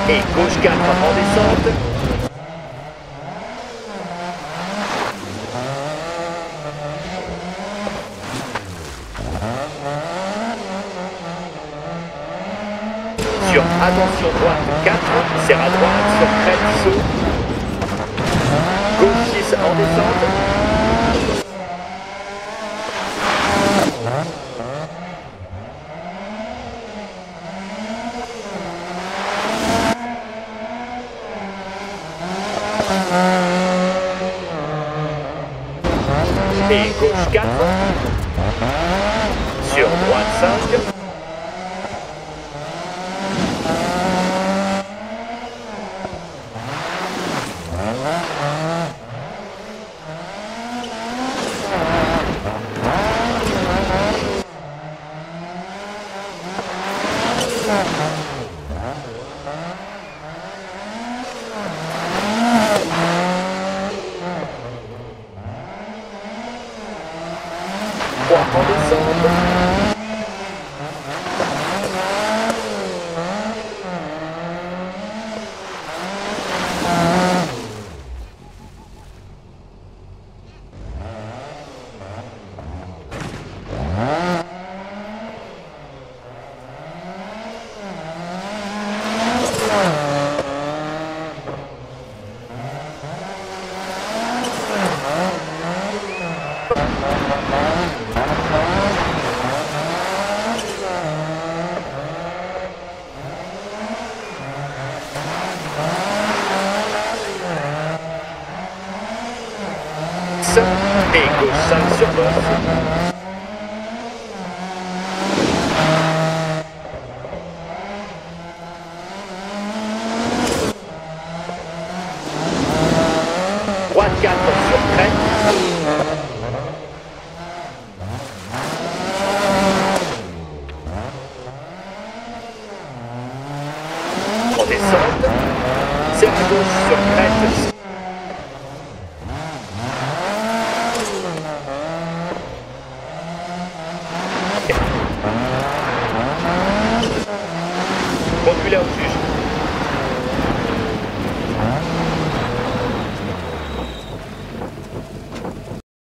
Et gauche 4 en descente. Sur attention droite 4, serre à droite sur crête saut. Gauche 6 en descente. Et gauche 4. Sur droite 5. En descente. Et gauche 5 sur bosse. Droite 4 sur crête. En descente. Serre à gauche sur crête. Conduis là au juge.